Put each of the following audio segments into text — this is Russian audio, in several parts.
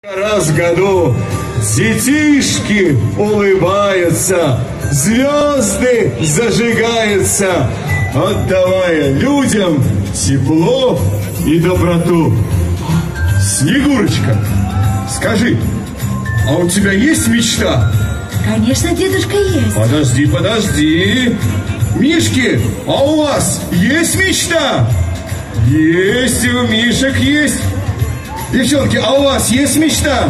Раз в году детишки улыбаются, звезды зажигаются, отдавая людям тепло и доброту. Снегурочка, скажи, а у тебя есть мечта? Конечно, дедушка, есть. Подожди. Мишки, а у вас есть мечта? Есть, и у Мишек есть. Девчонки, а у вас есть мечта?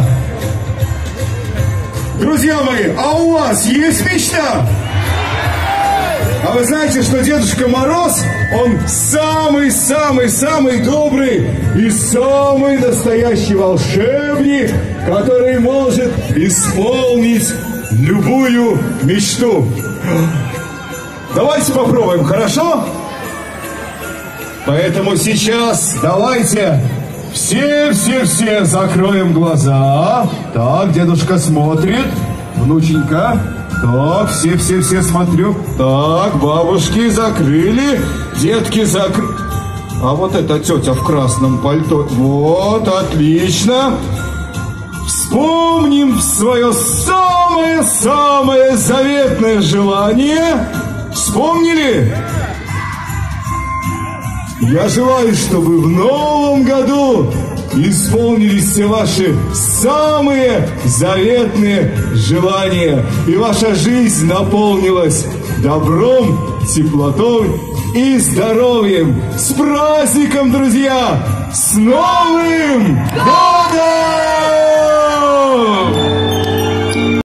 Друзья мои, а у вас есть мечта? А вы знаете, что Дедушка Мороз, он самый-самый-самый добрый и самый настоящий волшебник, который может исполнить любую мечту. Давайте попробуем, хорошо? Поэтому сейчас давайте все закроем глаза. Так, дедушка смотрит. Внученька. Так, все смотрю. Так, бабушки закрыли. Детки закрыли. А вот эта тетя в красном пальто. Вот, отлично. Вспомним свое самое-самое заветное желание. Вспомнили? Я желаю, чтобы в новом году исполнились все ваши самые заветные желания, и ваша жизнь наполнилась добром, теплотой и здоровьем. С праздником, друзья! С Новым годом!